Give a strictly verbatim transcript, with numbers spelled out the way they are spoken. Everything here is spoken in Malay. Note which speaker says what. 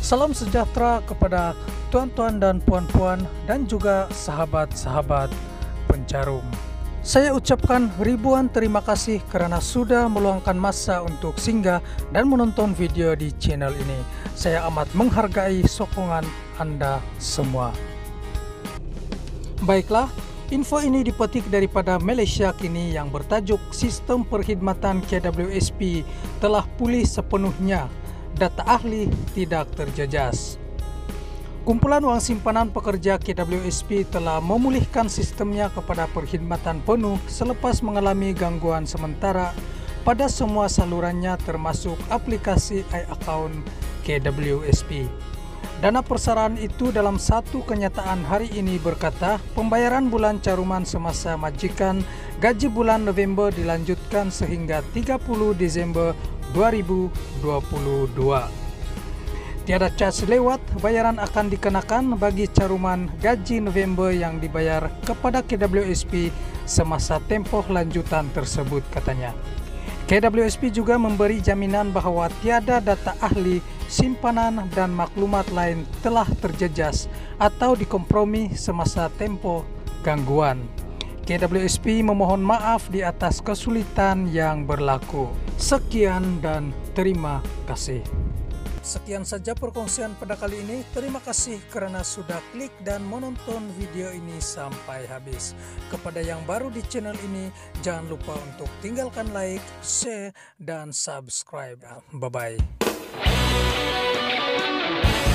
Speaker 1: Salam sejahtera kepada tuan-tuan dan puan-puan dan juga sahabat-sahabat penjarum. Saya ucapkan ribuan terima kasih karena sudah meluangkan masa untuk singgah dan menonton video di channel ini. Saya amat menghargai sokongan Anda semua. Baiklah, info ini dipetik daripada Malaysia kini yang bertajuk Sistem Perkhidmatan K W S P telah pulih sepenuhnya. Data ahli tidak terjejas. Kumpulan wang simpanan pekerja K W S P telah memulihkan sistemnya kepada perkhidmatan penuh selepas mengalami gangguan sementara pada semua salurannya termasuk aplikasi iAccount K W S P. Dana persaraan itu dalam satu kenyataan hari ini berkata pembayaran bulan caruman semasa majikan gaji bulan November dilanjutkan sehingga tiga puluh Desember dua ribu dua puluh dua. Tiada cas lewat, bayaran akan dikenakan bagi caruman gaji November yang dibayar kepada K W S P semasa tempoh lanjutan tersebut, katanya. K W S P juga memberi jaminan bahawa tiada data ahli, simpanan dan maklumat lain telah terjejas atau dikompromi semasa tempoh gangguan. K W S P memohon maaf di atas kesulitan yang berlaku. Sekian dan terima kasih. Sekian saja perkongsian pada kali ini. Terima kasih kerana sudah klik dan menonton video ini sampai habis. Kepada yang baru di channel ini, jangan lupa untuk tinggalkan like, share, dan subscribe. Bye-bye.